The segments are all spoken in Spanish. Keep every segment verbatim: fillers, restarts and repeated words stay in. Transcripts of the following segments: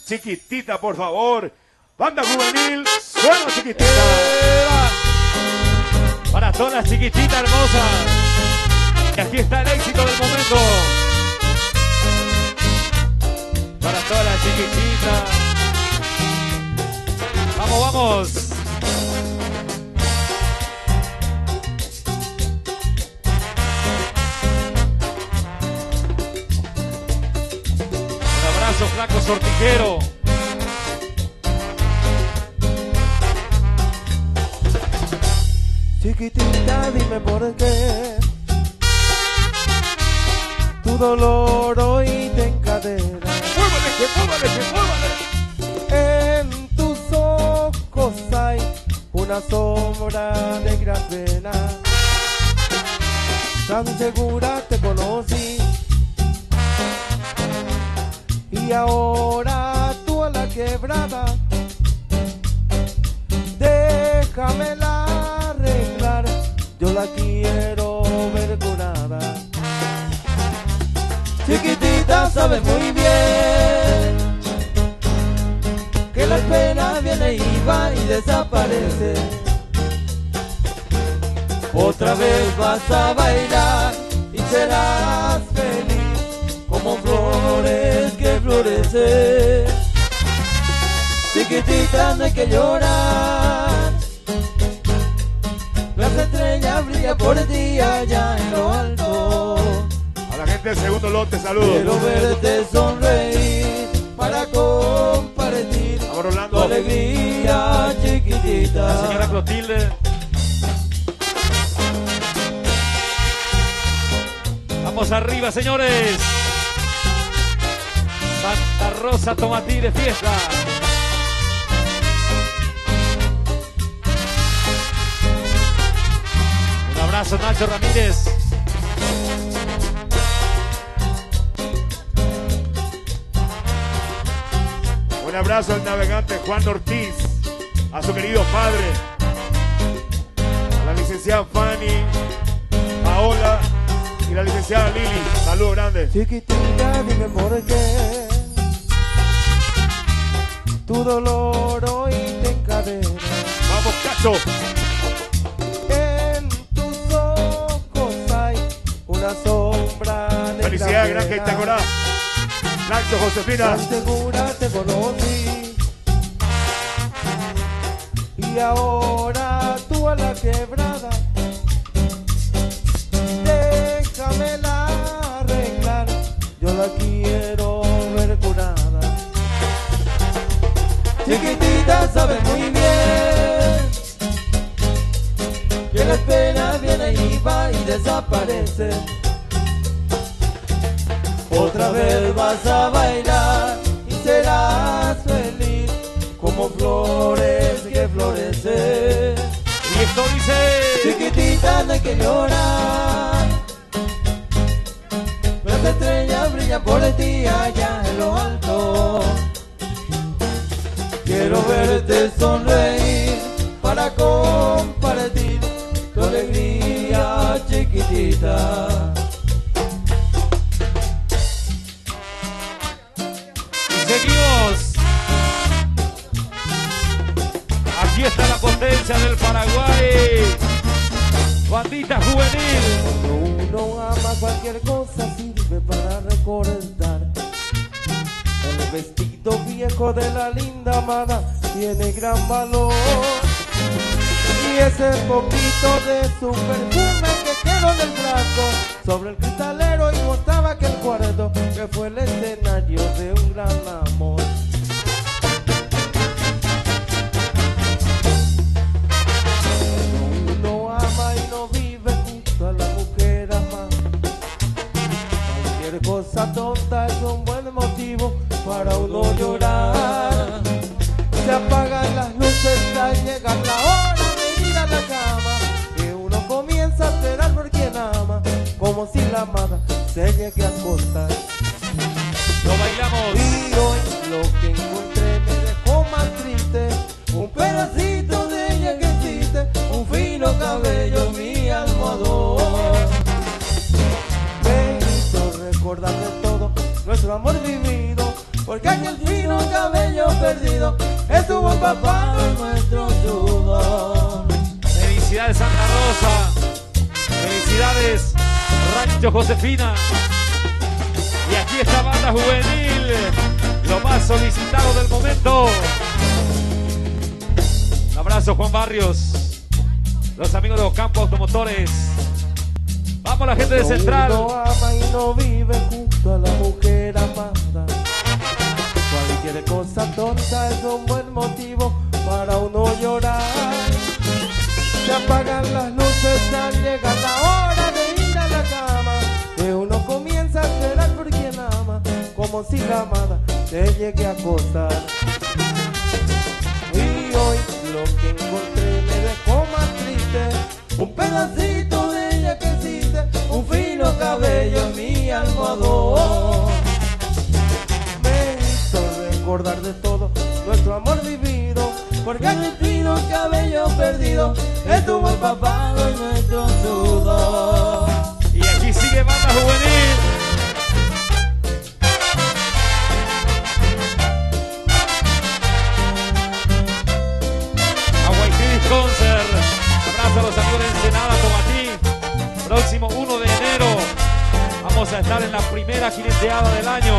Chiquitita, por favor. Banda juvenil, suena chiquitita. Para todas las chiquititas hermosas. Y aquí está el éxito del momento. Para todas las chiquititas. Vamos, vamos. Un abrazo, flaco sortijero. Chiquitita, dime por qué tu dolor hoy te encadena. ¡Muévale, que muévale, que muévale! En tus ojos hay una sombra de gran pena. Tan segura te conocí y ahora tú a la quebrada. Déjamela arreglar, yo la quiero ver curada. Chiquitita, sabes muy bien que la pena viene y va y desaparece. Otra vez vas a bailar y serás feliz como flores que florecen. Chiquitita, no hay que llorar, las estrellas brillan por ti allá en lo alto. A la gente del segundo lote, saludos. Quiero verte sonreír para compartir Rolando. tu alegría, chiquitita. La señora Clotilde. Vamos arriba, señores. Santa Rosa Tomatí de fiesta. Un abrazo, Nacho Ramírez. Un abrazo al navegante Juan Ortiz, a su querido padre, a la licenciada Fanny, Paola y la licenciada Lili. Saludos grandes. Chiquitita, dime por qué tu dolor hoy te encadena. Vamos, Cacho. En tus ojos hay una sombra de Felicidades, gran Gran pena. Itacorá. Nacho, Josefina. Tan segura te conocí y ahora tú a la quebrada. Déjamela arreglar, yo la quiero ver curada. Chiquitita, sabes muy bien que la pena viene y va y desaparece. Otra vez vas a bailar y serás feliz como flores que florecen. Y esto dice... Chiquitita, no hay que llorar, las estrellas brillan por ti allá en lo alto. Quiero verte sonreír para compartir tu alegría, chiquitita. Seguimos. Aquí está la potencia del Paraguay. Bandita juvenil. Cuando uno ama, cualquier cosa sirve para recordar. El vestido viejo de la linda amada tiene gran valor. Y ese poquito de su perfume que quedó en el brazo sobre el cristalero y mostraba aquel cuarto que fue el escenario de un gran amor. Cuando uno ama y no vive junto a la mujer amada, cualquier cosa tonta es un buen motivo para uno llorar. Se apagan las luces al llegar la hora de ir a la cama, que uno comienza a esperar por quien ama, como si la amada se llegue a acostar. Lo bailamos. Y hoy lo que encontré me dejó más triste, un pedacito de ella que existe, un fino cabello, mi almohadón. Me hizo recordar de todo nuestro amor vivido, porque aquel fino cabello perdido, estuvo empapado en nuestro sudor. Felicidades Santa Rosa, felicidades Rancho Josefina. Y aquí está Banda Juvenil, lo más solicitado del momento. Un abrazo Juan Barrios, los amigos de Ocampo Automotores. Vamos la gente de Central. Uno ama y no vive junto a la mujer amada. Cualquier cosa tonta es un buen motivo para uno llorar. Se apagan las luces al llegar la hora de ir a la cama, que uno comienza a esperar por quien ama, como si la amada te llegue a acosar. Y hoy lo que encontré me dejó más triste, un pedacito de ella que existe, un fino cabello en mi almohadón. Me hizo recordar de todo nuestro amor vivido, porque aquel fino cabello perdido estuvo empapado en nuestro sudor. Y aquí sigue Banda Juvenil. Hawaii Concert. Abrazo a los amigos de Ensenada, Tomatí. Próximo uno de enero vamos a estar en la primera jineteada del año.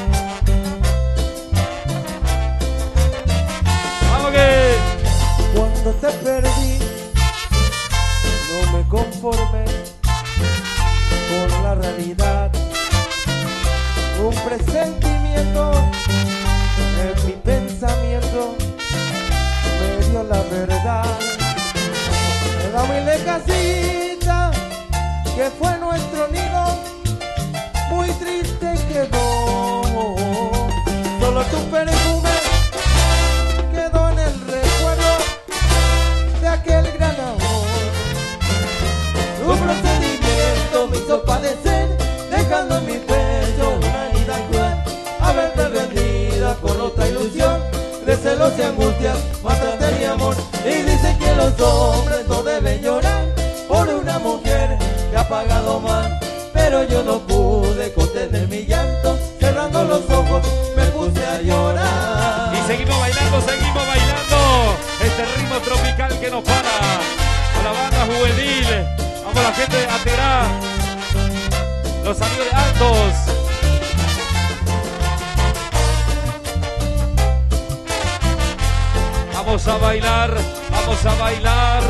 ¡Vamos que! Cuando te perdí, no me conformé con la realidad. Un presentimiento en mi pensamiento me dio la verdad. La humilde casita que fue nuestro nido, muy triste quedó. Solo tu perfume quedó en el recuerdo de aquel gran amor. Tu procedimiento me hizo padecer, dejando en mi pecho una herida cruel. Haberte vendida con otra ilusión, de celos y angustias mataste mi amor. Y dicen que los hombres no deben llorar por una mujer que ha pagado mal, pero yo no pude contener mi llanto, cerrando los ojos me puse a llorar. Y seguimos bailando, seguimos bailando este ritmo tropical que nos para a la Banda Juvenil. Vamos la gente a tirar, los amigos de Altos. Vamos a bailar, vamos a bailar.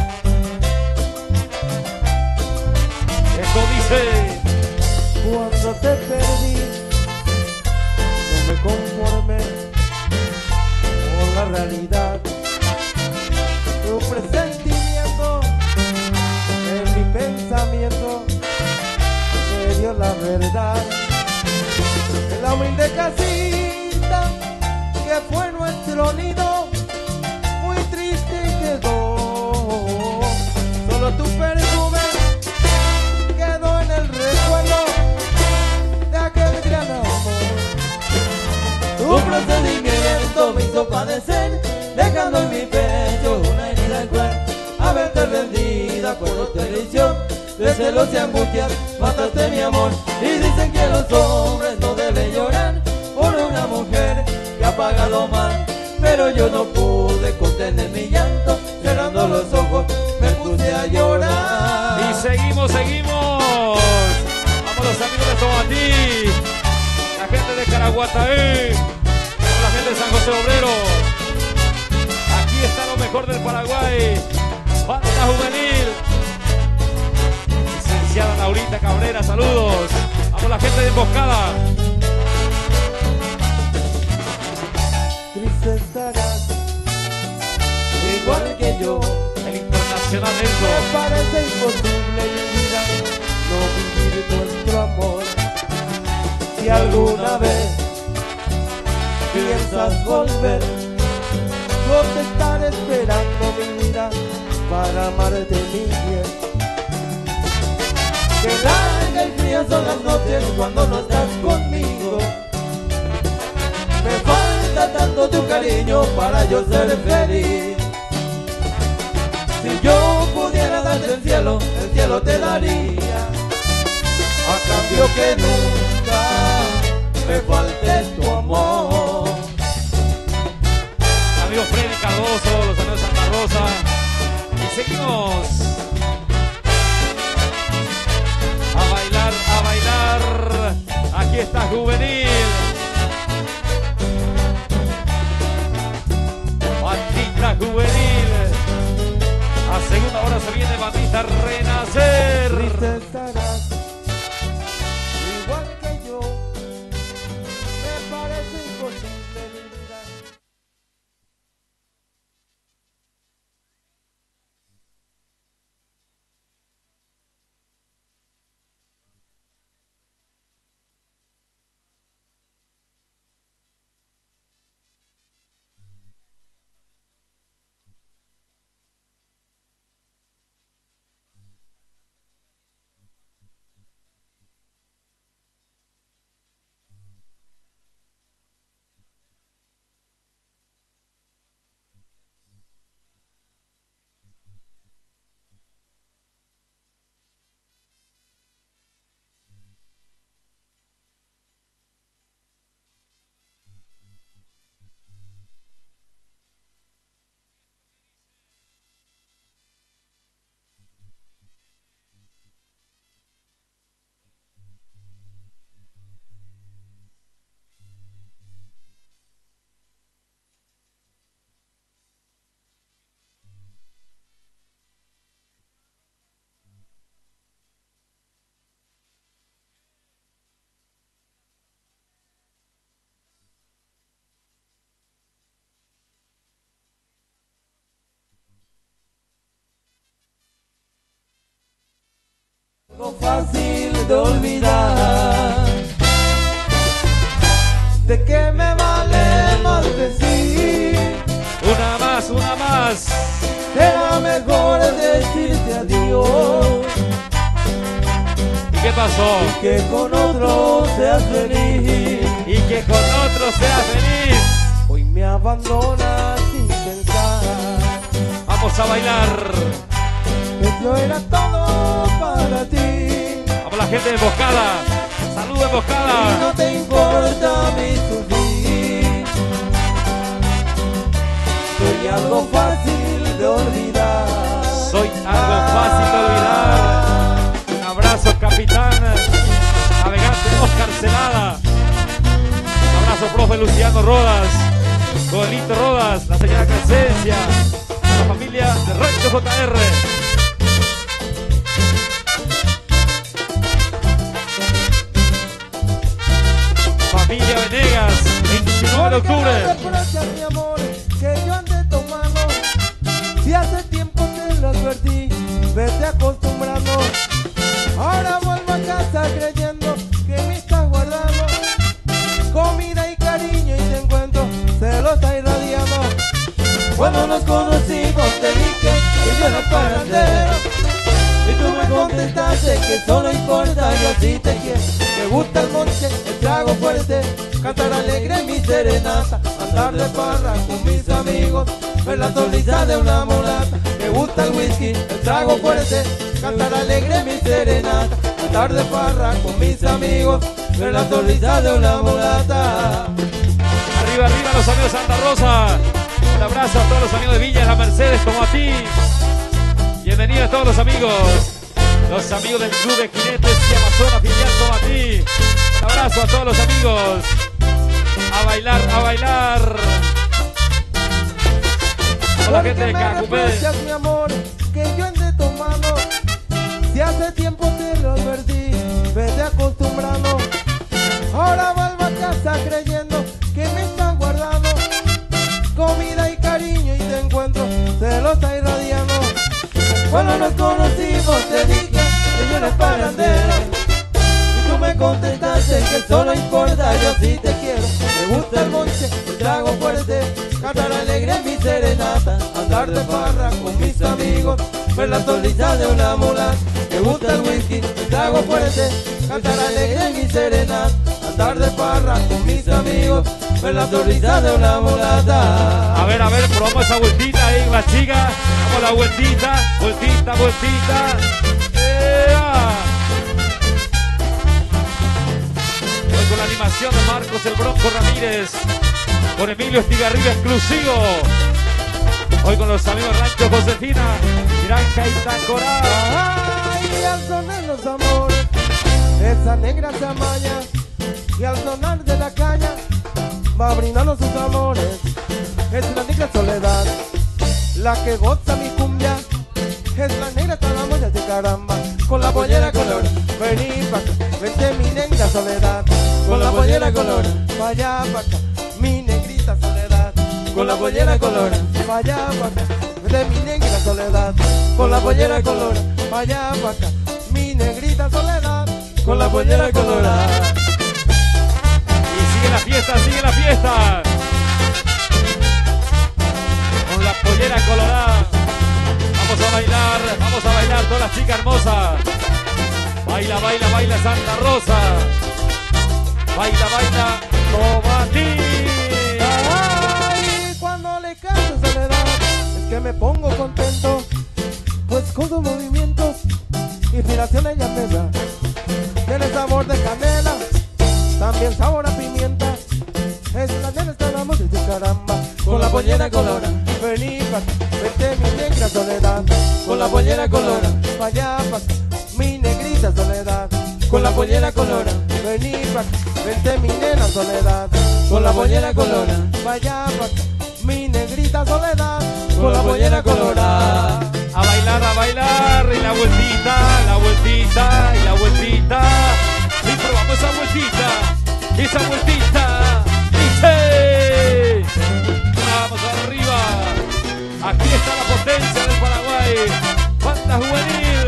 Esto dice: cuando te perdí, no me conformé con la realidad. Tu presentimiento en mi pensamiento me dio la verdad. En la humilde casita que fue nuestro nido, muy triste quedó. Solo tu perfume quedó en el recuerdo de aquel gran amor. Tu procedimiento me hizo padecer, dejando en mi pecho una herida cruel. Haberte vendida por otra ilusión, de celos y angustias mataste mi amor. Y dicen que los hombres no deben llorar por una mujer que ha pagado mal, pero yo no pude contener mi llanto, cerrando los ojos me puse a llorar. y seguimos, seguimos. Vamos los amigos de Tomatí, la gente de Caraguataí, la gente de San José Obrero. Aquí está lo mejor del Paraguay, Banda Juvenil. Licenciada Laurita Cabrera, saludos. Vamos la gente de Emboscada. Triste estarás, igual que yo. El internacional Enzo. Me parece imposible mi vida no vivir nuestro amor. Si alguna vez piensas volver, yo te estaré esperando mi vida para amarte mi bien. Que larga y fría son las noches cuando no estás conmigo. Me falta tanto tu cariño para yo ser feliz. Si yo pudiera darte el cielo, el cielo te daría, a cambio que nunca me falte tu amor. seguimos. A bailar, a bailar. Aquí está Juvenil. Bandita Juvenil. A segunda hora se viene Bandita Renacer. Triste estarás, igual que yo. Me parece imposible olvidar. Fácil de olvidar. ¿De qué me vale maldecir? Una más, una más. Era mejor decirte adiós. ¿Y qué pasó? Y que con otro seas feliz. Y que con otro seas feliz. Hoy me abandonas sin pensar. Vamos a bailar. Que yo era todo para ti. Vamos la gente de Emboscada. Saludos Emboscada. Y no te importa mi sufrir. Soy algo fácil de olvidar. Soy algo fácil de olvidar. Un abrazo, capitán. Navegante Oscar Celada. Un abrazo, profe Luciano Rodas. Joelito Rodas. La señora Crescencia. La familia de Rancho J R. Familia Venegas, veintinueve de octubre. Mi amor, que yo ande tomando. Si hace tiempo te lo advertí, vete acostumbrando. Ahora vuelvo a casa creyendo que me estás guardando. Comida y cariño y te encuentro, se lo está irradiando. Cuando nos conocimos te dije que yo era parandero. Y tú me contestaste que solo importa, yo sí te quiero. Me gusta el monte, el trago fuerte, cantar alegre mi serenata, andar de parra con mis amigos, ver la sonrisa de una mulata. Me gusta el whisky, el trago fuerte, cantar alegre mi serenata, andar de parra con mis amigos, ver la sonrisa de una mulata. Arriba, arriba los amigos de Santa Rosa. Un abrazo a todos los amigos de Villa de la Mercedes como a ti. Bienvenidos a todos los amigos, los amigos del Club de Jinetes y Amazonas Filial como a ti. Un abrazo a todos los amigos. A bailar, a bailar. A la gente de Cacupé. Mi amor, que yo ande tomando. Si hace tiempo te lo advertí, vete acostumbrando. Ahora vuelvo a casa creyendo que me están guardando. Comida y cariño y te encuentro, se lo está irradiando. Cuando nos conocimos te dije que yo era parandero. Y tú me contestaste que solo importa, yo sí te quiero. Me gusta el monte, el trago fuerte, cantar alegre mi serenata, andar de farra con mis amigos, ver la sonrisa de una mulata. Me gusta el whisky, el trago fuerte, cantar alegre mi serenata, andar de farra con mis amigos, ver la sonrisa de una mulata. A ver, a ver, probamos esa vueltita ahí, la chica. Vamos la vueltita, vueltita, vueltita. ¡Ea! Hoy con la animación de Marcos el Bronco Ramírez, con Emilio Estigarribia exclusivo. Hoy con los amigos Rancho Josefina. Mirá Blanca Itacorá. Ay, al sonar los amores, esa negra se amaña, y al sonar de la caña va brindando sus amores. Es la negra Soledad, la que goza mi cumbia. Es la negra talamoya de caramba, con la pollera color. Vení pa' acá, vente mi negra Soledad, con la pollera color. Vaya pa' acá, mi negrita Soledad, con la pollera color. Vaya pa' acá, vente mi negra Soledad, con la pollera color. Vaya pa' acá, mi negrita Soledad, con la pollera colorada. Y sigue la fiesta, sigue la fiesta. Con la pollera colorada. Vamos a bailar, vamos a bailar todas las chicas hermosas. Baila, baila, baila Santa Rosa. Baila, baila, Tomatí. Ay, cuando le canto Soledad, es que me pongo contento, pues con sus movimientos, inspiración ella me da. Tiene sabor de canela, también sabor a pimienta. Es la nena, está la moda de caramba, con la pollera colora. Vení pa' acá, vente mi negra Soledad, con la pollera colora. Vaya pa' acá, mi negrita Soledad, con la pollera colora. Vení pa' acá, vente mi nena Soledad, con la pollera colora. Vaya pa' acá, mi negrita Soledad, con la pollera colora. A bailar, a bailar, y la vueltita, la vueltita, y la vueltita. Y probamos esa vueltita, esa vueltita. Dice, vamos arriba. Aquí está la potencia del Paraguay. Banda juvenil.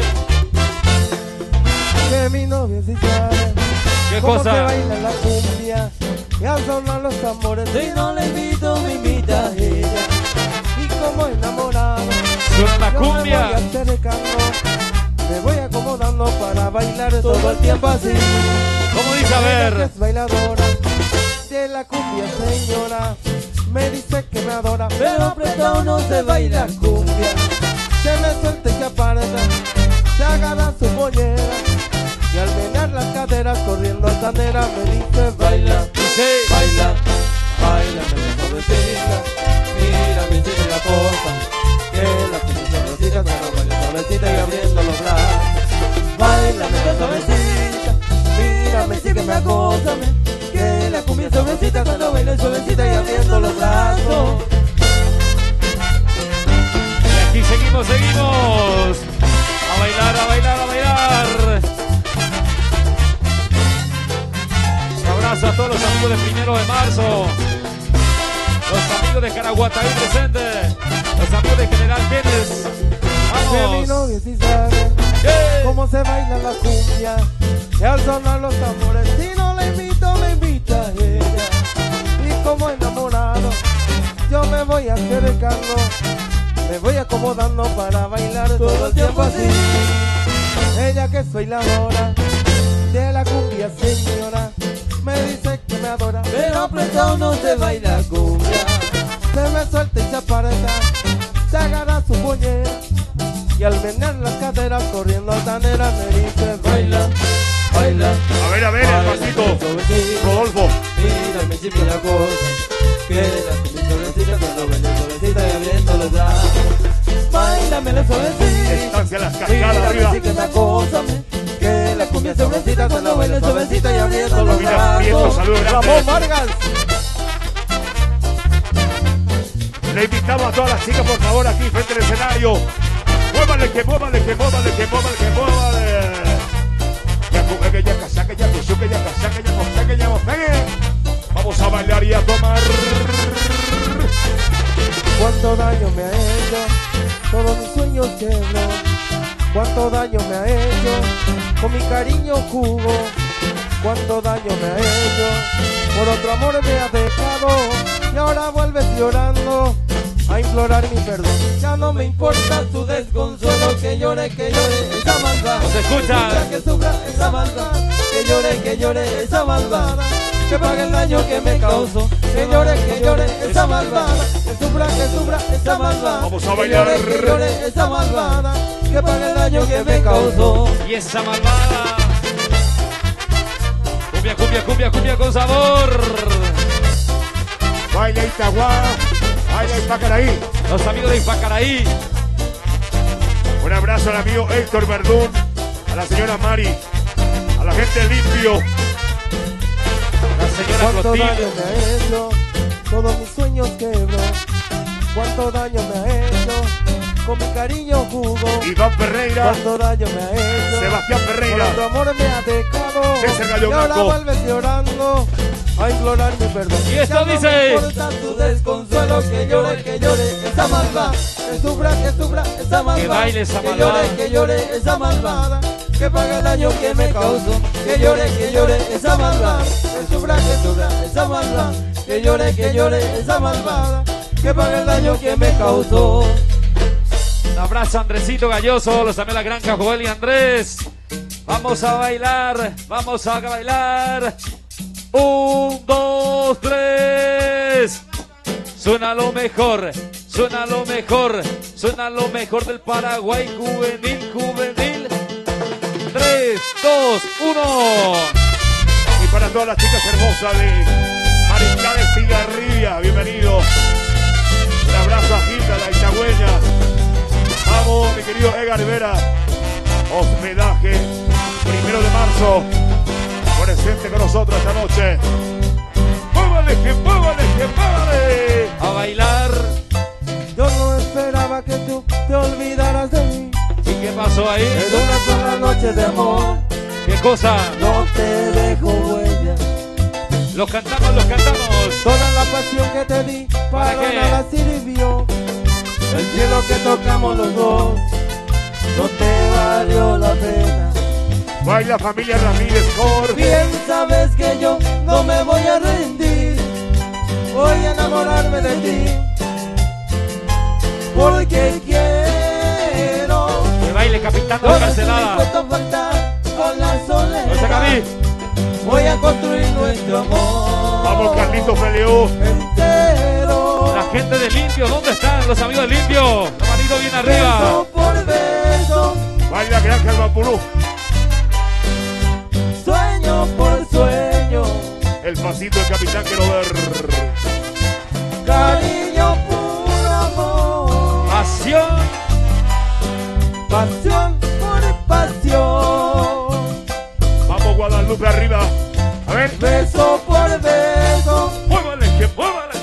Que mi novia sí sabe ¿Qué cómo cosa? se baila la cumbia, y al sonar los tambores, si no le invito, me invita ella. Y como enamorado, Suena la yo me cumbia. voy acercando, me voy acomodando para bailar todo el tiempo así. ¿Cómo dice? A Ella que ver. es bailadora de la cumbia, señora, me dice que me adora, pero apretado no se baila cumbia. Se me suelta y se aparta, se agarra su pollera, y al menear las caderas corriendo altanera me dice baila, Dice, baila, baila, me suavecita, mira mi chica la cosa, que la cumbia suavecita, pero baila suavecita y abriendo los brazos. Baila, me suavecita, mírame, sígueme, acósame, que la cumbia suavecita, cuando baila suavecita y abriendo los brazos. y aquí seguimos, seguimos. A bailar, a bailar, a bailar. Un abrazo a todos los amigos de Primero de Marzo. Los amigos de Caraguatay presentes. Los amigos de General Kenneth. Que mi Vamos. novia sí sabe ¡Eh! cómo se baila la cumbia, y al sonar los tambores, si no la invito, me invita ella. Y como enamorado, yo me voy acercando, me voy acomodando para bailar todo el tiempo así. Ella que soy la hora de la cumbia, señora, me dice que me adora, pero apretado no se baila cumbia. Se me suelta y se aparta, se agarra su pollera, y al menear las caderas corriendo altanera me dice baila, baila. A ver, a ver, el pasito. Rodolfo. Mira, me chipi la cosa, que la cumbia suavecita, cuando baila suavecita y abriendo los brazos. Bailame la suavecita, Estancia Las Cascadas arriba. que me acósame, que la cumbia suavecita, cuando baila suavecita y abriendo los Mira, Prieto, brazos. saludos grandes. Ramón Vargas. Le invitamos a todas las chicas, por favor, aquí frente al escenario. Muévale, que muévale, que muévale, que muévale, que muévale. Ya coge, que ya casa, que ya cosió, que ya casa, que ya coge, que ya coge. Vamos a bailar y a tomar. Cuánto daño me ha hecho, todos mis sueños quebró. Cuánto daño me ha hecho, con mi cariño jugó. Cuánto daño me ha hecho, por otro amor me ha dejado. Y ahora vuelves llorando a implorar mi perdón. Ya no me importa tu desconsuelo, que llore, que llore esa maldad. ¿No se escucha? Que sufra esa maldad, que llore, que llore esa malvada, que pague el daño que me causó. Que llore, que llore esa malvada, que sufra, que sufra esa malvada. Vamos a bailar. Que llore, que llore esa malvada, que pague el daño que me causó. Y esa malvada. Cumbia, cumbia, cumbia, cumbia con sabor. Baila Itagua, baila Ipacaraí. Los amigos de Ipacaraí. Un abrazo al amigo Héctor Verdún, a la señora Mari, a la gente limpio. La señora Cuánto Clotilde. daño me ha hecho, todos mis sueños quebró. Cuánto daño me ha hecho, con mi cariño jugó. Iván Ferreira, Cuánto daño me ha hecho, Sebastián Ferreira, por tu amor me ha dejado. César Gallo Y ahora Blanco. vuelves llorando a implorar mi perdón. Y esto Ya no dice- me importa tu desconsuelo, que llore, que llore esa malvada. Que sufra, que sufra esa malvada. Que baile esa Que malvada. llore, que llore esa malvada. Que pague el daño que me causó. Que llore, que llore esa malvada. Que sufra, que sufra esa malvada. Que llore, que llore esa malvada. Que pague el daño que me causó. Un abrazo a Andresito Galloso, los amigos de la Granja, Joel y Andrés. Vamos a bailar, vamos a bailar. Un, dos, tres. Suena lo mejor, suena lo mejor, suena lo mejor del Paraguay juvenil, juvenil. Tres, dos, uno. y para todas las chicas hermosas de Mariscal Estigarribia, bienvenido. Un abrazo a Gilda, la Itagüeña. Vamos, mi querido Edgar Rivera. Hospedaje, primero de marzo, presente con nosotros esta noche. ¡Muévale, que muévale, que muévale! A bailar. Yo no esperaba que tú te olvidaras de mí. ¿Y qué pasó ahí? En una sola noche de amor ¿Qué cosa? no te dejo huella. Los cantamos, los cantamos. Toda la pasión que te di ¿Para para qué? nada sirvió. El cielo que tocamos los dos no te valió la pena. Baila familia Ramírez Cor. Bien sabes que yo no me voy a rendir. Voy a enamorarme de ti. Porque quiero. Que baile Capitán de No la estoy Carcelada. dispuesto a faltar con la No se soledad. cabí. Voy a construir nuestro amor. Vamos, Carlito Feleú. Entero. La gente de Limpio, ¿dónde están los amigos de Limpio? La manito bien arriba. Beso por beso. Baila Granja El Vaporú. Sueño por sueño. El pasito del capitán quiero ver. Cariño puro amor. Pasión. Pasión por pasión. Vamos, Guadalupe arriba. A ver. Beso por beso. Muévale, que muévale.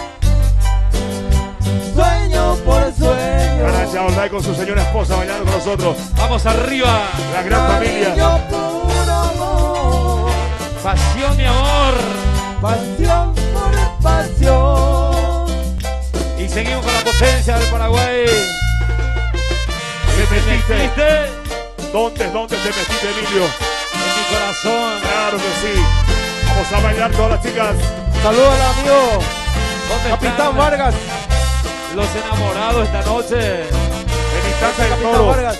Sueño por sueño. Caracha Online con su señora esposa bailando con nosotros. Vamos arriba. La gran familia. Cariño puro amor. Pasión y amor. Pasión por pasión. Y seguimos con la potencia del Paraguay. ¿Te metiste? ¿Viste? ¿Dónde, dónde te metiste, Emilio? En mi corazón. Claro que sí. Vamos a bailar todas las chicas. Saludos al amigo ¿Dónde Capitán están Vargas. los enamorados esta noche? En instancia de Capitán todos. Vargas.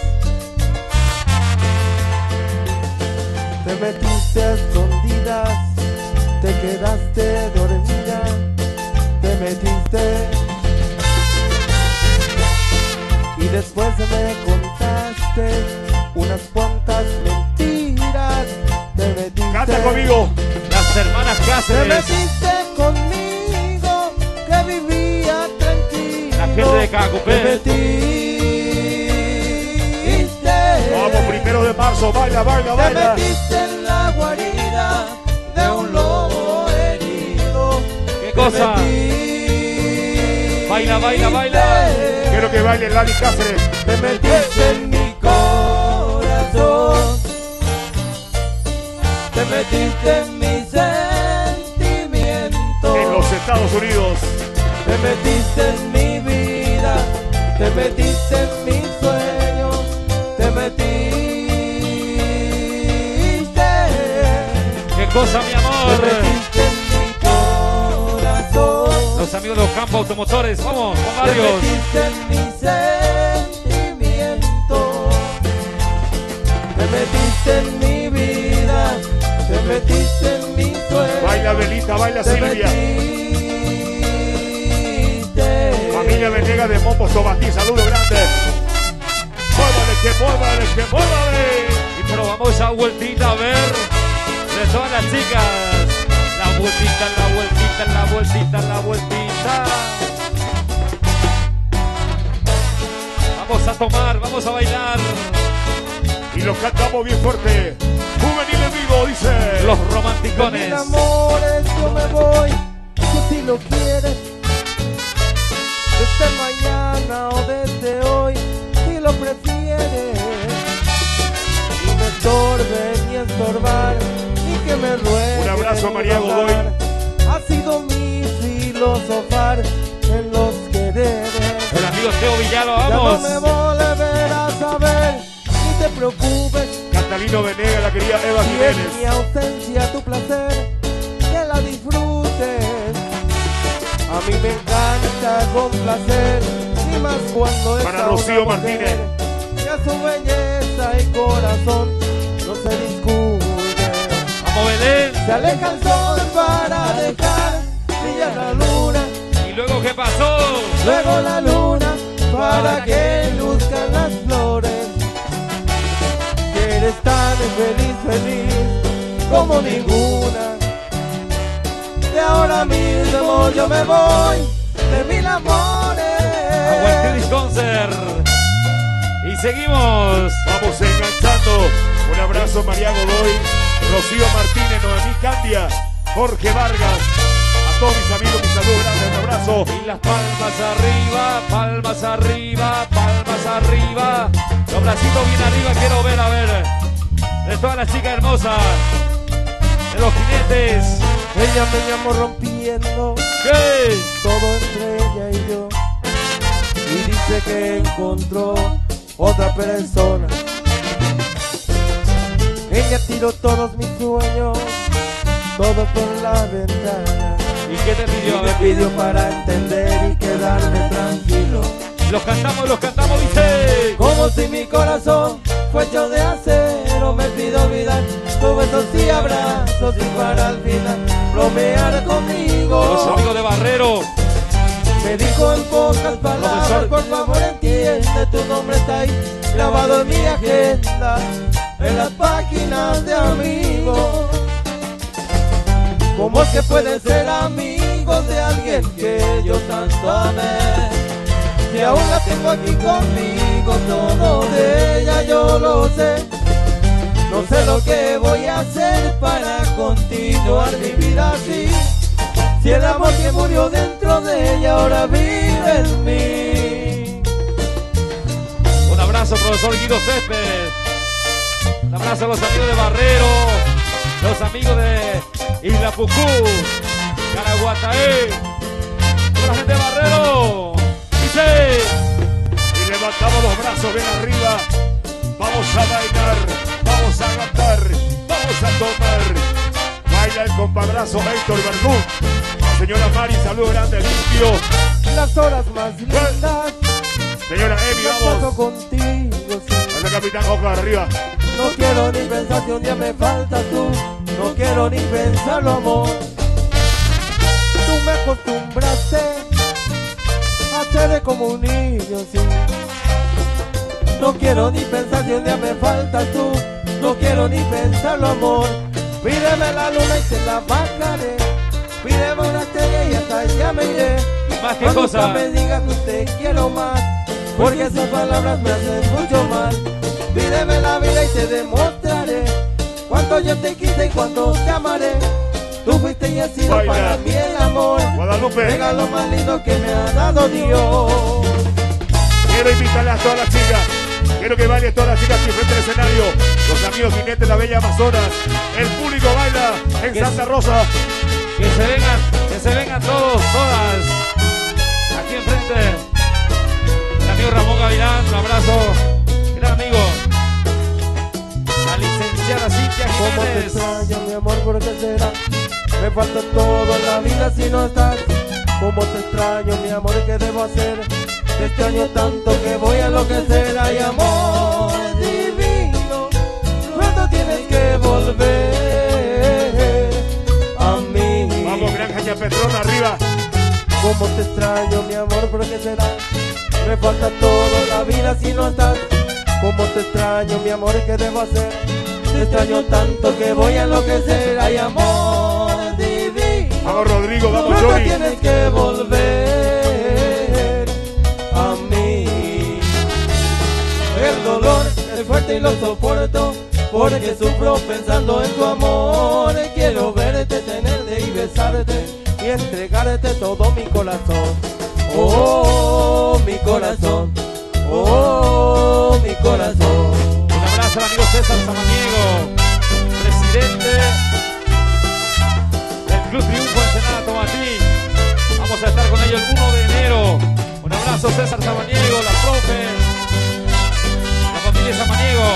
Te metiste a escondidas, te quedaste dormida, te metiste y después me contaste unas cuantas mentiras. Te metiste. Canta conmigo. Las hermanas Te Cáceres. metiste conmigo, que vivía tranquilo. La gente de Cacupé. Te metiste. Vamos, primero de marzo. Baila, baila, Te baila. metiste en la guarida de un lobo herido. ¿Qué Te cosa? metiste. Baila, baila, baila. Quiero que baile Lali Cáceres. Te metiste en mi corazón. Te metiste en mis sentimientos. En los Estados Unidos. Te metiste en mi vida. Te metiste en mis sueños. Te metiste. ¿Qué cosa, mi Te amor? metiste en mi corazón. Los amigos de los campos automotores. Vamos, con Te varios. metiste en mis sentimientos. Te metiste en mi vida. Te metiste en mi sueño. Baila Belita, baila Te Silvia. metiste. Familia Venegas de Momos Tomatí. Saludo grande. Muévale, que muévale, que muévale. Y probamos esa vueltita a ver de todas las chicas. La vueltita, la vueltita, la vueltita, la vueltita. Vamos a tomar, vamos a bailar. Y lo cantamos bien fuerte. Juvenil en vivo, dice. Los De romanticones. mil amores yo me voy, tú si lo quieres. Desde mañana o desde hoy, si lo prefieres. Ni me estorbe ni estorbar, ni que me ruegue. Un abrazo a ni María rogar. Godoy. Ha sido mi filosofar en los quereres. El amigo Teo Villalo, Ya no vamos. me volverás a ver, ni te preocupes. Catalino Venegas, la querida Eva Si es mi Jiménez. ausencia tu placer, que la disfrutes. A mí me encanta complacer, y más cuando Para está Rocío una Martínez. mujer que a su belleza y corazón no se discute. Vamos, Belén. Se aleja el sol para dejar brillar la luna, ¿Y luego qué pasó? luego la luna para que luzcan las flores. Que eres tan feliz, feliz como ninguna. De ahora mismo yo me voy de mil amores. Aguantilis Concert. Y seguimos. Vamos enganchando. Un abrazo María Godoy, Rocío Martínez, Noemí Candia, Jorge Vargas. A todos mis amigos, mis saludos, gracias, un abrazo. Y las palmas arriba, palmas arriba, palmas arriba. Los bracitos bien arriba, quiero ver, a ver. De todas las chicas hermosas. De los jinetes. Ella me llamó rompiendo ¿Qué? todo entre ella y yo, y dice que encontró otra persona. Ella tiró todos mis sueños, todos por la ventana, ¿Y qué te y pidió? A me ver. pidió para entender y quedarme tranquilo. Los cantamos, los cantamos, dice. Como si mi corazón fue hecho de acero, me pido olvidar tus besos y abrazos, y para al final bromear Los conmigo. amigos de Barrero. Me dijo en pocas palabras, Profesor. por favor entiende, tu nombre está ahí grabado en mi agenda, en las páginas de amigos. ¿Cómo es que pueden ser amigos de alguien que yo tanto amé? Si aún la tengo aquí conmigo, todo de ella yo lo sé. No sé lo que voy a hacer para continuar mi vida así. Si el amor que murió dentro de ella ahora vive en mí. Un abrazo, profesor Guido Céspedes. Un abrazo a los amigos de Barrero. Los amigos de Isla Pucú. Caraguataé. Toda la gente de Barrero. Dice. Y levantamos los brazos bien arriba. Vamos a bailar, vamos a cantar, vamos a tomar. Baila el compadrazo Héctor Verdún. Señora Mari, saludo grande, limpio. Las horas más lindas Señora Emi, las paso vamos. contigo, sí. Anda capitán, ojo arriba. No quiero ni pensar si un día me faltas tú. No quiero ni pensarlo, amor. Tú me acostumbraste a ser como un niño, sí. No quiero ni pensar si un día me faltas tú. No quiero ni pensarlo, amor. Pídeme la luna y te la bajaré. Pídeme una estrella y hasta allá me iré. Más que Cuando cosa. usted me diga que te quiero más, porque sus palabras me hacen mucho mal. Pídeme la vida y te demostraré cuánto yo te quise y cuánto te amaré. Tú fuiste y has sido Baila. para mí el amor, Guadalupe. regalo más lindo que me ha dado Dios. Quiero invitarle a todas las chicas. Quiero que bailen todas las chicas aquí frente al escenario. Los amigos jinetes de la Bella Amazonas. El público baila en Que Santa es- Rosa. Que se vengan, que se vengan todos, todas. Aquí enfrente. El amigo Ramón Gavilán, un abrazo. Gran amigo. La licenciada Cintia Cómo te Jiménez. extraño, mi amor, ¿por qué será? Me falta todo en la vida si no estás. Cómo te extraño, mi amor, ¿qué debo hacer? Te extraño tanto que voy a enloquecer. Ay, amor divino, pronto tienes que volver a mí. Vamos, Granja Petrona arriba. Cómo te extraño, mi amor, ¿por qué será? Me falta todo en la vida si no estás. Cómo te extraño, mi amor, ¿qué debo hacer? Te extraño tanto que voy a enloquecer. Ay, amor divino, Vamos, Rodrigo, vamos, pronto Johnny. tienes que volver a mí. ni lo soporto, porque sufro pensando en tu amor. Quiero verte, tenerte y besarte y entregarte todo mi corazón. Oh, mi corazón, oh, mi corazón. Un abrazo al amigo César Samaniego, presidente del Club Triunfo Ensenada Tomatí. Vamos a estar con ellos el uno de enero. Un abrazo César Samaniego, la profe, la familia Samaniego.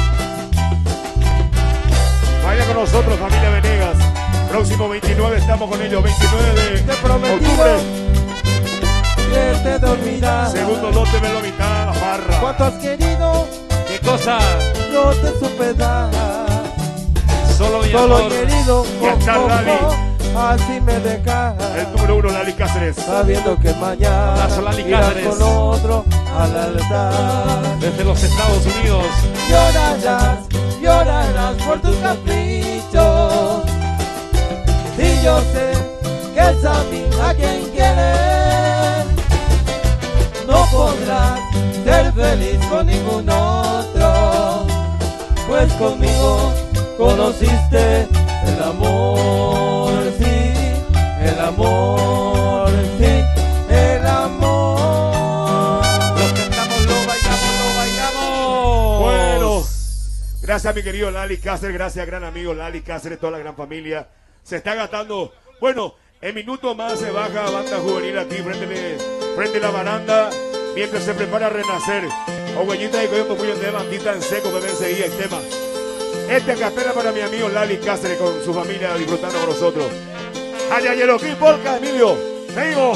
Vaya con nosotros, familia Venegas. Próximo veintinueve estamos con ellos, veintinueve de Te prometí octubre. que te dormirás. Segundo lote, me lo mitad, la farra. ¿Cuánto has querido? ¿Qué cosa? No te supe dar. Solo mi Solo amor. querido, Ya está, oh, oh, Lali. oh, así me dejas. El número uno, Lali Cáceres. Sabiendo que mañana Abrazo, Lali irás Cáceres. con otro al altar. Desde los Estados Unidos. Llorarás, llorarás por tus caprichos. Y yo sé que es a mí a quien quieres. No podrás ser feliz con ningún otro, pues conmigo conociste el amor, sí, el amor, sí, el amor. Los cantamos, lo bailamos, lo bailamos. Bueno, gracias a mi querido Lali Cáceres, gracias gran amigo Lali Cáceres, toda la gran familia. Se está gastando, bueno, en minutos más se baja banda juvenil aquí frente, de, frente a la baranda, mientras se prepara a renacer. O huellita y cogiendo muy de bandita en seco, bebé enseguida el tema. Este capela para mi amigo Lali Cáceres con su familia disfrutando con nosotros. Ayayeloquí, Polka, Emilio. Seguimos.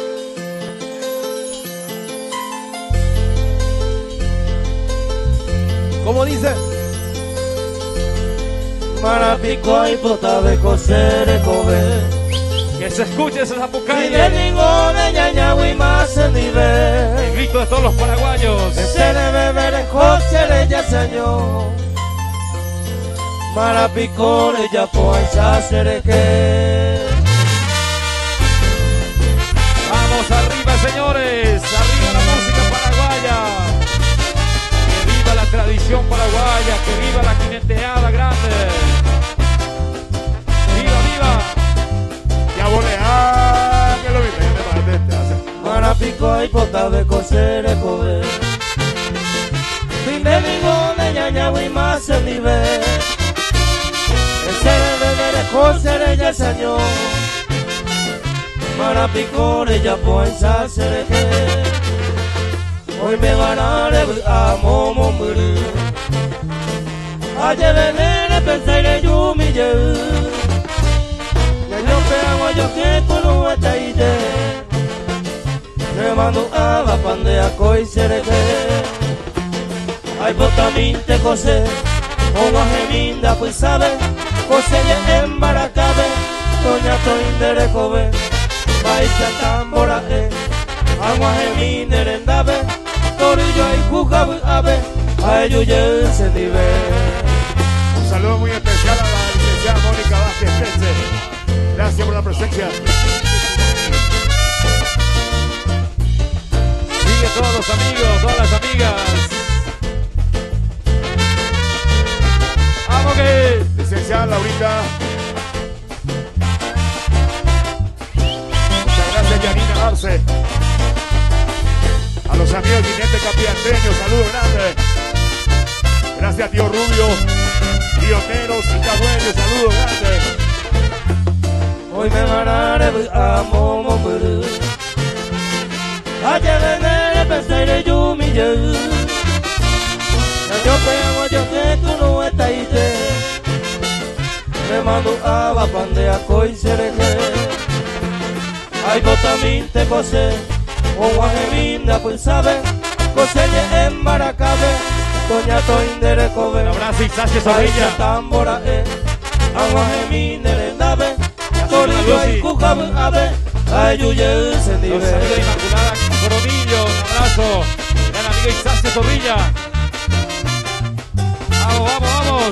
¿Cómo dice? Marapico y pota de coser comer. Que se escuche esa Y de zapucaña. ninguna ñaña y más en El nivel. grito de todos los paraguayos. Se le beber coser ya señor. Marapico ya poa seré que. Vamos arriba, señores. Arriba la música paraguaya. Que viva la tradición paraguaya. Que viva la jineteada grande. Viva, viva. Ya volé. Ah, que lo viste. Ya te mandaste, hace- Marapico y pota de coser comer. Sin de ninguna ñaña y más en nivel. Se le beber coser ya señor. Marapico ya poa seré que. Hoy me van a levar a momo muri. Ayer le pensé en yumi ye. Ya yo pego yo que tú no estás ahí. Me mando a la pandea coi seré que. Ay botamín te cose. O guajeminda pues sabe. Cose ya en Baracabe. Doña Toindere Kobe. Baisa tambora e. Agua gemine rendabe. Torillo y jugabe ave. A ello ya se nivel. Un saludo muy especial a la licenciada Mónica Vázquez Pérez. Gracias por la presencia. Sigue todos los amigos, todas las amigas. Vamos que. Licenciada Laurita. Muchas gracias, Yanina Arce. A los amigos Guinete Capiateño, saludos grandes. Gracias, tío Rubio, tío Neros y Cadueño, saludos grandes. Hoy me van a levar a momo muri. Ayer le pensé en yumi ye. Ya yo pego yo que tú no estás ahí. Me mando a la pandea coi seré que. Ay botamín te cose. O guajeminda pues sabe. Cose ya en Baracabe. Doña Toindere Kobe. Un abrazo y Sánchez Baisa Zorrilla. tambora e. Agua gemine rendabe. Torillo Lucy. y jugabe ave. Ay yuye se Los nivel. amigos de Inmaculada Coronillo, un abrazo. Gran amigo Isacio Zorrilla. Vamos, vamos, vamos.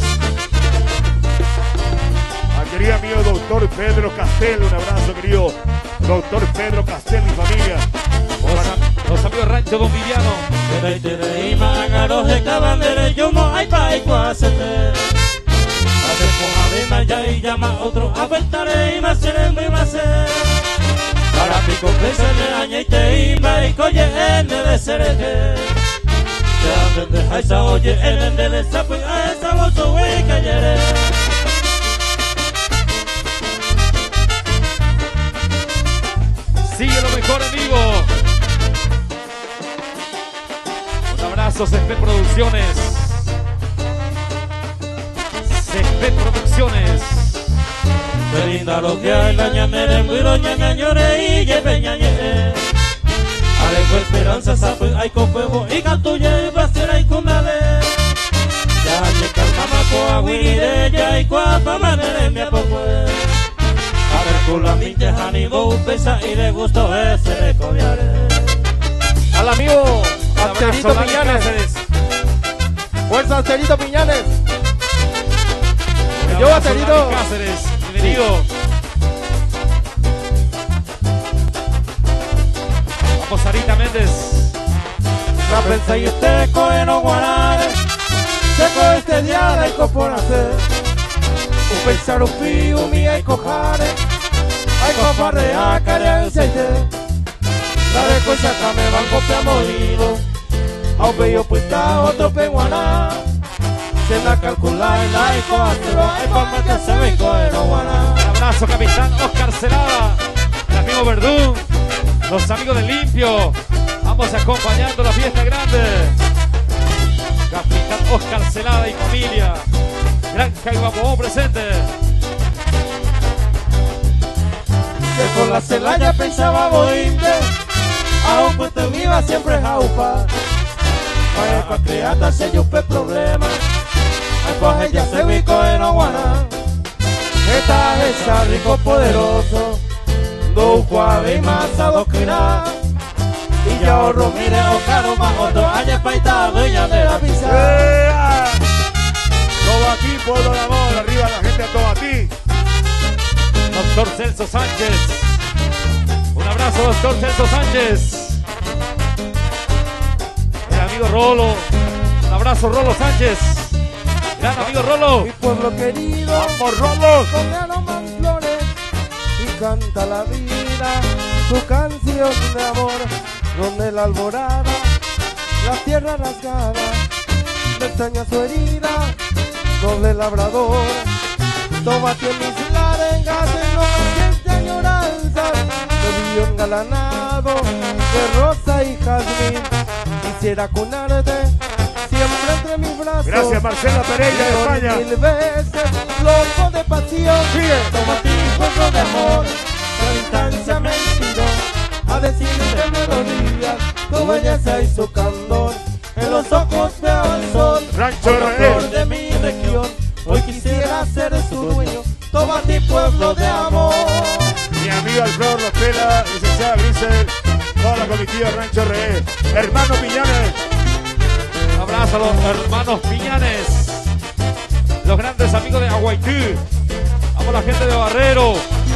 Al querido amigo doctor Pedro Castel, un abrazo, querido doctor Pedro Castel y familia. Los, am- los amigos Rancho Don Viviano. Tere tere ima agaroje kabandere yumo ay pai kwasete. Ade pohave maya y llama otro apertare ima serembe mase. Para pico pesene añeite ima y coye ene de serege. Te anden de esa oye ene de esa pues a esa mozo wey cayere. Sigue lo mejor en vivo. Un abrazo, Césped Producciones. Césped Producciones. Qué linda lo que hay, la ñanera en viro, ñañañore y lleve ñañe. Areco esperanza, sabe, hay con fuego y catuye y basera y cundale. Ya me calmama coa guirire, ya y coa pamanere mi apopue. Con la minche Hannibal pesa y de gusto ese le comiaré. Al amigo Un abrazo, Asterito Dani Piñanes. Cáceres. Fuerza Asterito Piñanes. Un Yo, abrazo, Asterito. Dani Cáceres, bienvenido. Vamos, Sarita Méndez. La prensa y este coge no guarare. Seco este día de por hacer. Un pensar un fío mía y cojare. Hay cofarre a cara el seite. La de cosas que me van copiando oído. A un bello puesta otro penguaná. Se la calcula en la eco astro. Hay forma que se me coge no guaná. Un abrazo, capitán Oscar Celada. El amigo Verdún. Los amigos de Limpio. Vamos acompañando la fiesta grande. Capitán Oscar Celada y familia. Gran Caiguapó presente. Que con la celaya pensaba boinde. A un puesto me iba siempre jaupa. Para pa' creata se yupe problema. Ay pues ella se ubicó en Oguaná. Esta esa rico poderoso. Do cuave y más adoctrina. Y ya ahorro mire o caro más otro. Haya paitado y ya de la pizza. ¡Ea! Tobatí, pueblo de amor, arriba la gente de Tobatí. Doctor Celso Sánchez. Un abrazo, doctor Celso Sánchez. El amigo Rolo. Un abrazo, Rolo Sánchez. Gran amigo Rolo. Mi pueblo querido. ¡Vamos, Rolos! Donde aroman flores y canta la vida su canción de amor, donde la alborada, la tierra rasgada, le extraña su herida, doble labrador, toma que mis larengas en noches de añoranza, de brillo engalanado, de rosa y jazmín, quisiera cunarte siempre entre mis brazos. Gracias, Marcela Pereira de España. Mil veces, loco de pasión. Sigue. Toma ti, fuego de amor. La distancia me inspiró a decirte melodías, tu belleza y su candor. En los ojos veo el sol, Rancho la R E. flor de mi región. Hoy quisiera ser su dueño. Toma ti, pueblo de amor. Mi amigo Alfredo Rostela, licenciada Grisel, toda la comitiva Rancho R E. Hermano Piñanes. Un abrazo a los hermanos Piñanes. Los grandes amigos de Aguaitú. Vamos la gente de Barrero.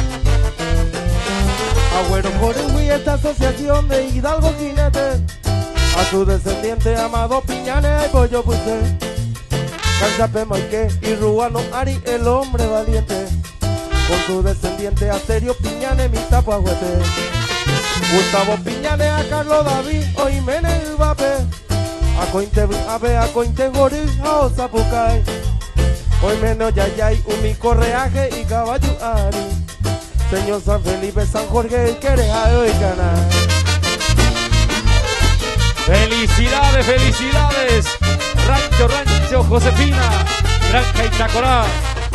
Agüero Corigüí, esta asociación de Hidalgo Jinete. A su descendiente amado Piñanes, pues yo puse. Canzape Maique y Ruano Ari, el hombre valiente. Con su descendiente Asterio Piñanes, mi tapo agüete. Gustavo Piñanes, a Carlos David, o Jiménez Vape. A Cointe Ave, a Cointe Goril, a Osapucay. Hoy menos Yayay, Umi Correaje y Caballo Ari. Señor San Felipe, San Jorge, y Querejayo y Canal. Felicidades, felicidades. Rancho, Rancho Josefina. Granja Itacorá.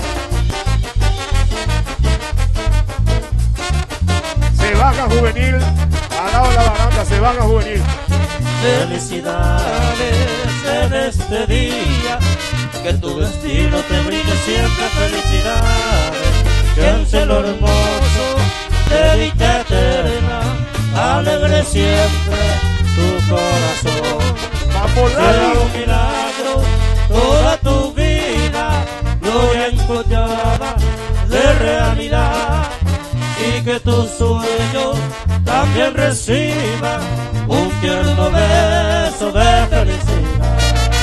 Se baja juvenil. Al lado de la baranda, se baja juvenil. Felicidades en este día, que tu destino te brinde siempre felicidades, que en cielo hermoso de dicha eterna, alegre siempre tu corazón. Vamos, Será Lali. un milagro toda tu vida, gloria encollada de realidad, y que tus sueños también reciban un tierno beso beso de felicidad.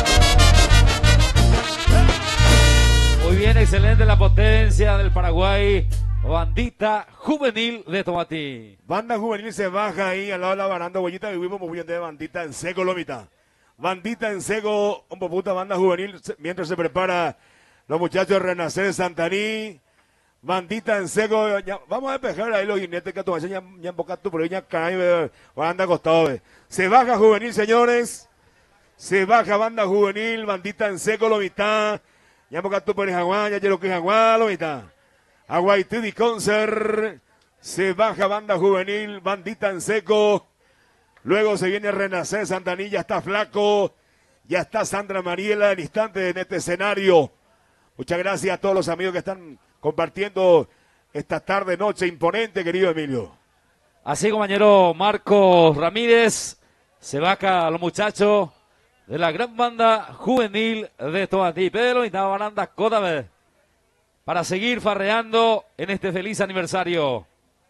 Muy bien, excelente la potencia del Paraguay. Bandita juvenil de Tomatí. Banda juvenil se baja ahí al lado de la baranda, huellita, vivimos muy bien de bandita en seco, lomita. Bandita en seco, un puta banda juvenil, mientras se prepara los muchachos de Renacer de Santaní. Bandita en seco, ya, vamos a despejar ahí los jinetes que tu ya ya tu pero ya cae, banda acostado. Se baja juvenil, señores. Se baja banda juvenil, bandita en seco, lomita. Ya tu por el jaguar, ya lo que jaguar, lomita. Aguaití Concert, se baja banda juvenil, bandita en seco, luego se viene Renacer Santaní, ya está Flaco, ya está Sandra Mariela en instante en este escenario. Muchas gracias a todos los amigos que están compartiendo esta tarde, noche imponente, querido Emilio. Así, compañero Marcos Ramírez, se baja a los muchachos de la gran banda juvenil de Tomatí. Pedro y la baranda Códame, para seguir farreando en este feliz aniversario.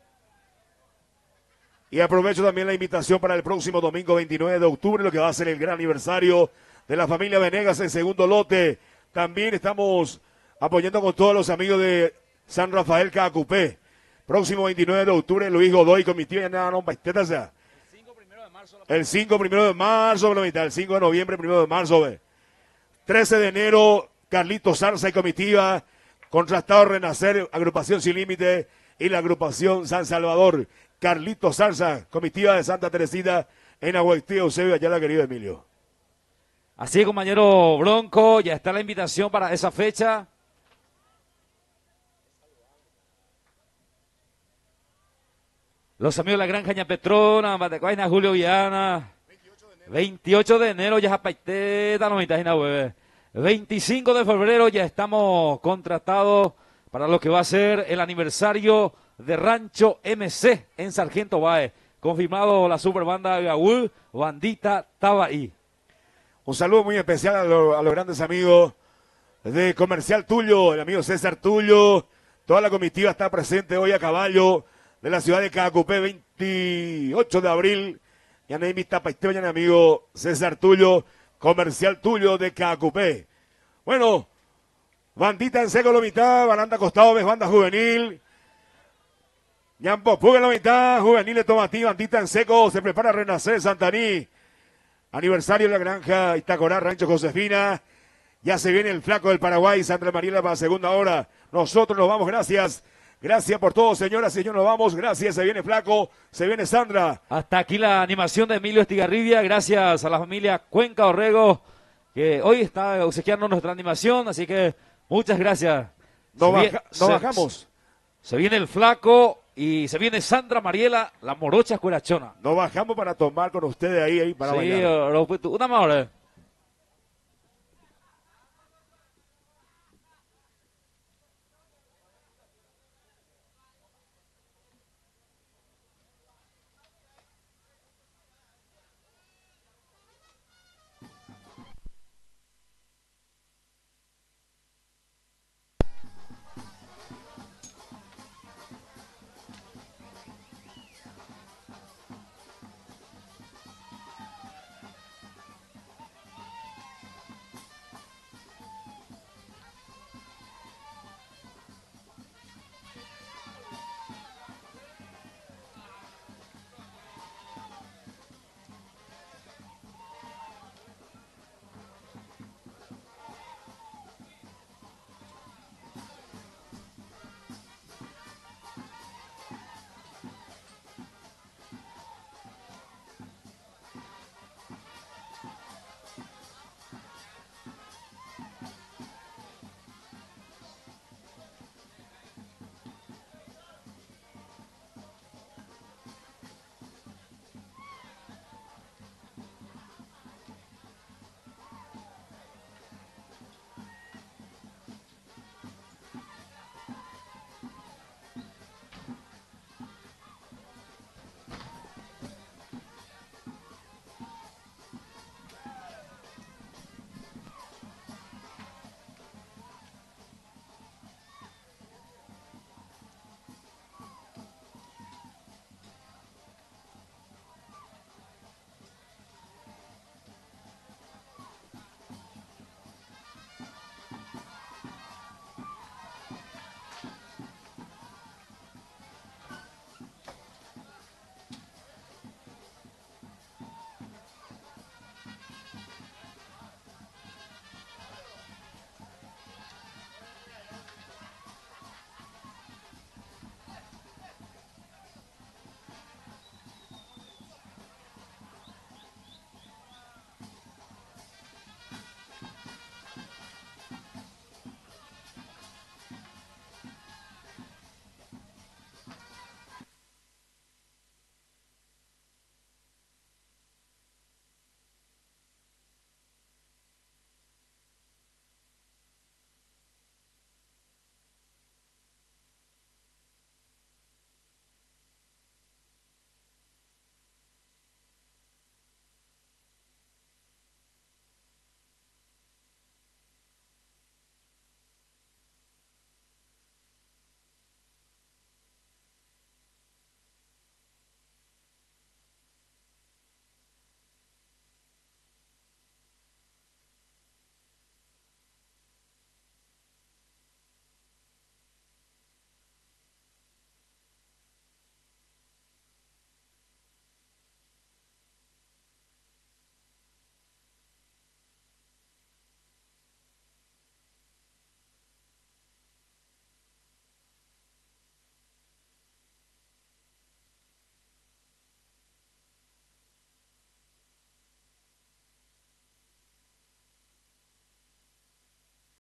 Y aprovecho también la invitación para el próximo domingo veintinueve de octubre, lo que va a ser el gran aniversario de la familia Venegas en segundo lote. También estamos apoyando con todos los amigos de San Rafael Cacupé. Próximo veintinueve de octubre, Luis Godoy con mi tía, ya no, ya. El cinco primero de marzo, el cinco de noviembre, primero de marzo. trece de enero, Carlitos Zarza y comitiva. Contrastado Renacer, agrupación Sin Límite y la agrupación San Salvador. Carlitos Zarza, comitiva de Santa Teresita en Aguaití, Eusebio Ayala, querido Emilio. Así, compañero Bronco, ya está la invitación para esa fecha. Los amigos de la Granja Ña Petrona, Matecuaina, Julio Viana. veintiocho de enero, ya Japaiteta, no me imagino, bebé. veinticinco de febrero ya estamos contratados para lo que va a ser el aniversario de Rancho M C en Sargento Báez. Confirmado la superbanda Gaúl, bandita Tabaí. Un saludo muy especial a, lo, a los grandes amigos de Comercial Tulio, el amigo César Tulio. Toda la comitiva está presente hoy a caballo de la ciudad de Cacupé, veintiocho de abril. Ya no hay mi tapaisteo, ya mi amigo César Tulio. Comercial Tulio de Cacupé. Bueno, bandita en seco la mitad, baranda costado, ves banda juvenil. Ñampo Puga la mitad, juvenil de Tomatí, bandita en seco, se prepara a Renacer Santaní. Aniversario de la Granja Itacorá, Rancho Josefina. Ya se viene el Flaco del Paraguay, Sandra Mariela para la segunda hora. Nosotros nos vamos, gracias. Gracias por todo, señoras y señores, nos vamos. Gracias, se viene Flaco, se viene Sandra. Hasta aquí la animación de Emilio Estigarribia. Gracias a la familia Cuenca Orrego, que hoy está obsequiando nuestra animación. Así que muchas gracias. Nos, baja, viene, nos se, bajamos. Se viene el Flaco y se viene Sandra Mariela, la morocha escuelachona. Nos bajamos para tomar con ustedes ahí, ahí para sí, bailar. Una más hora.